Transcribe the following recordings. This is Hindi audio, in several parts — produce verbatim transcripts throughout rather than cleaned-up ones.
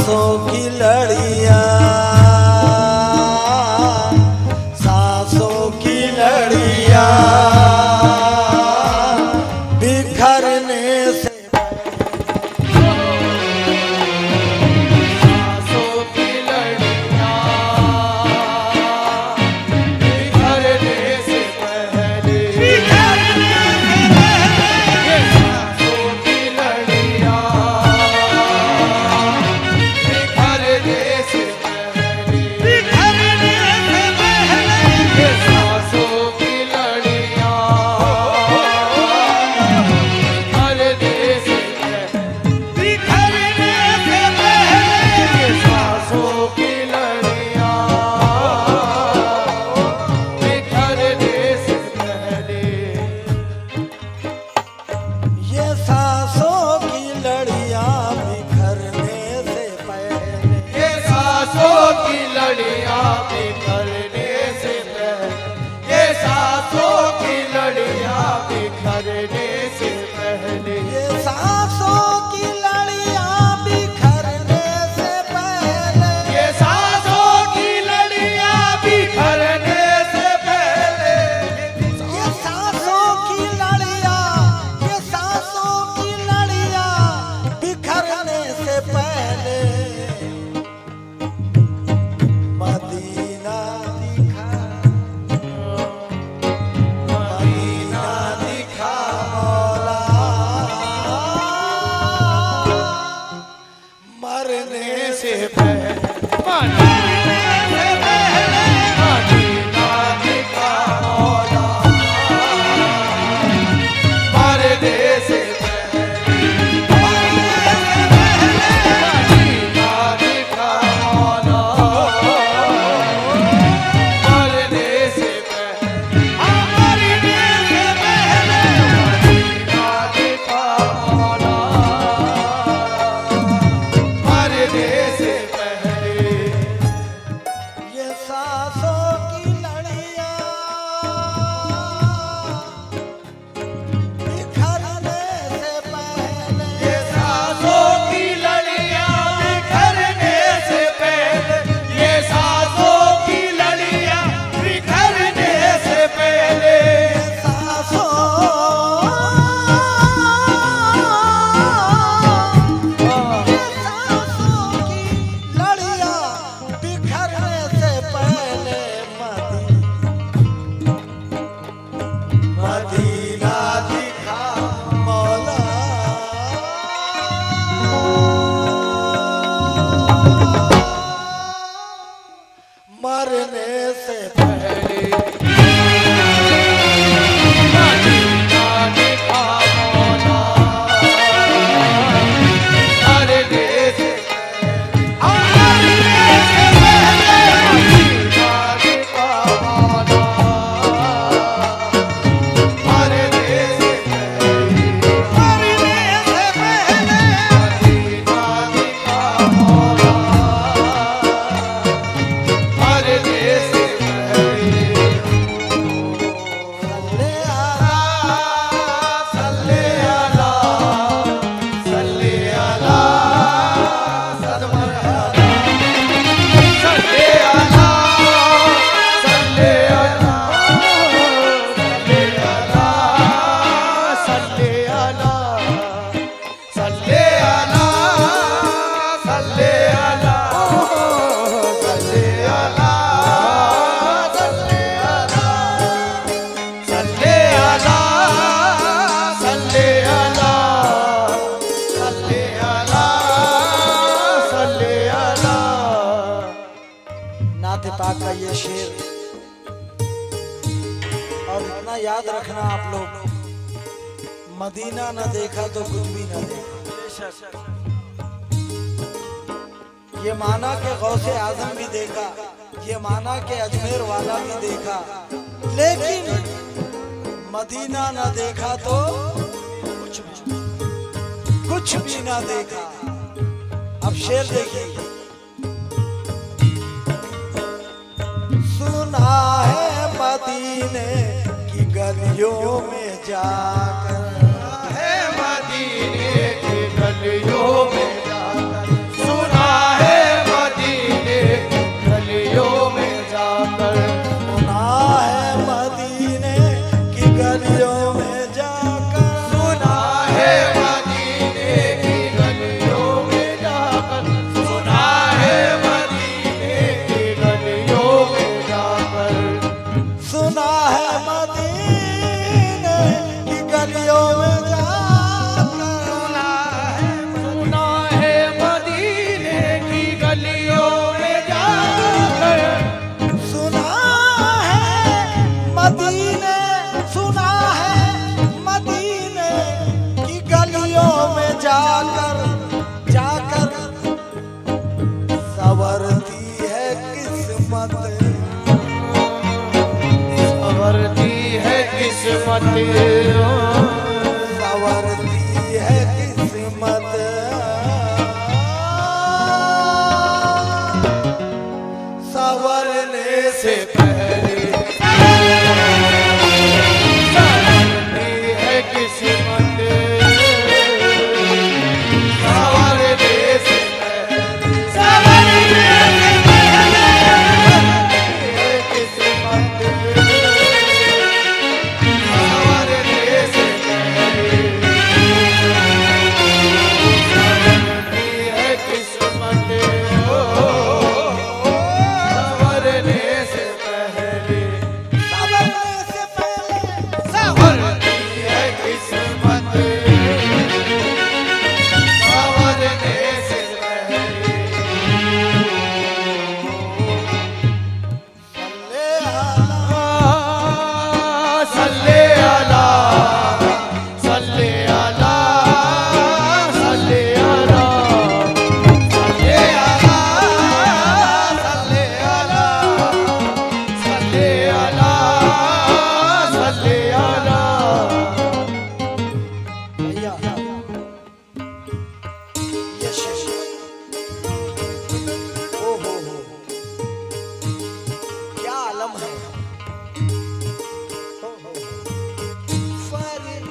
सांसों की लड़िया, सांसों की लड़िया बिखरने से पाक का ये शेर। और इतना याद रखना आप लोग, मदीना न देखा तो कुछ भी न देखा। ये माना के गौसे आजम भी देखा, ये माना के अजमेर वाला भी देखा, लेकिन मदीना न देखा तो कुछ भी कुछ भी न देखा। अब शेर देखिए, सुना है मदीने की गलियों में जाकर, है मदीने की गलियों में जाकर, सुना है से पहले संवरनी है किस्मत, संवरने से पहले संवरनी है किस्मत, संवरने से पहले संवरनी है किस्मत, संवरने से पहले संवरनी है किस्मत, संवरने से पहले सल्ले अला सल्ले अला सल्ले अला सल्ले अला सल्ले अला सल्ले अला सल्ले अला। भैया ये शेर ओ हो हो क्या आलम है। हो, हो, हो। फरि-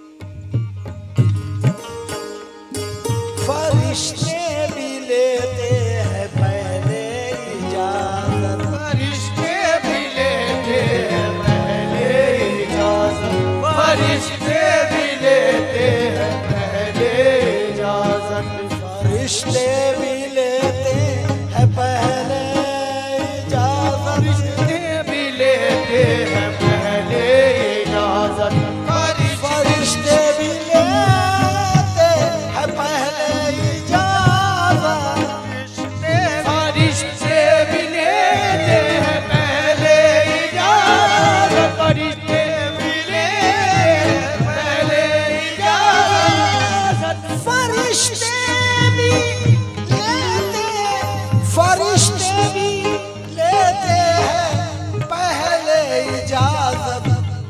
फरिश्ते भी लेते हैं पहले इजाजत, फरिश्ते भी लेते हैं पहले इजाजत, फरिश्ते भी लेते हैं पहले इजाजत, फरिश्ते भी लेते हैं पहले इजाजत, फरिश्ते भी लेते हैं पहले इजाजत, फरिश्ते भी लेते हैं पहले इजाजत, फरिश्ते भी लेते हैं पहले इजाजत, फरिश्ते भी लेते हैं पहले इजाजत, फरिश्ते भी लेते फरिश्ते भी लेते हैं पहले इजाजत।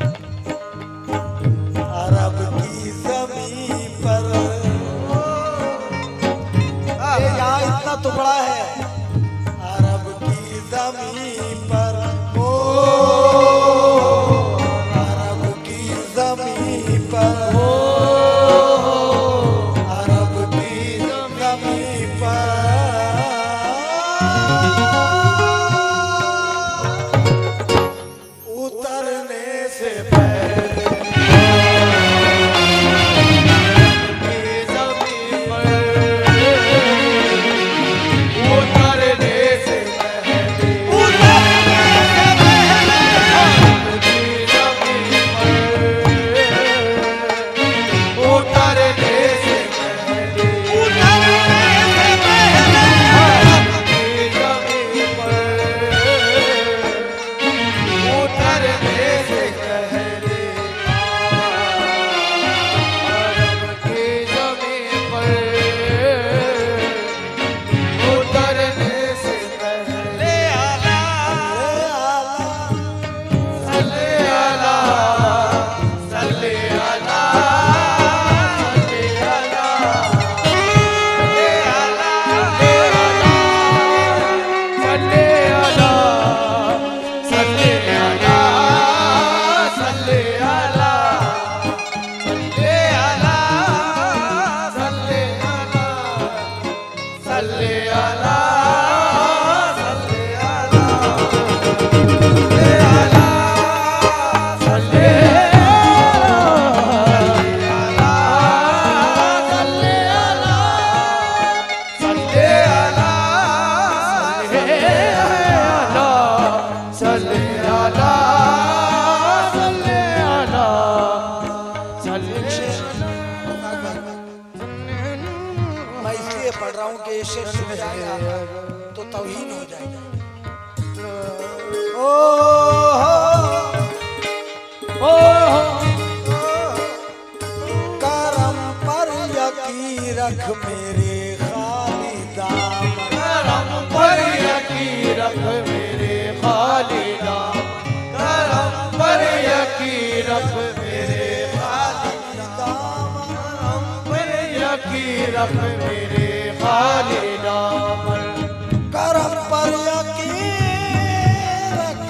अरब की जमीन पर ये यहाँ इतना टुकड़ा है, अरब की जमीन पर ओ अरब की जमीन पर ओ अरब की जमीन पर उतरने से पहले ज़मीन पर उतरने से पहले पढ़ रहा हूँ कि शेर सुन जाएगा तो तौहीन हो जाएगा। ओ हो, ओ हो, करम पर यकीन रख मेरे खालिदा, करम पर यकीन रख मेरे खालिदा, करम पर यकीन रख मेरे खालिदा, करम पर यकीन रख मेरे खालिदा, करम पर यकीन रख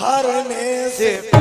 भरने से